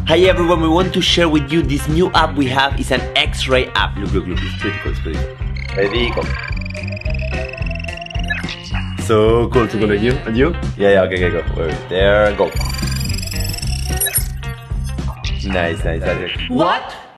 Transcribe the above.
Hi everyone, we want to share with you this new app we have. It's an X-ray app. Look, it's pretty cool, Ready, go. So cool, and you? And you? Yeah, okay, go. There, go. Nice. What?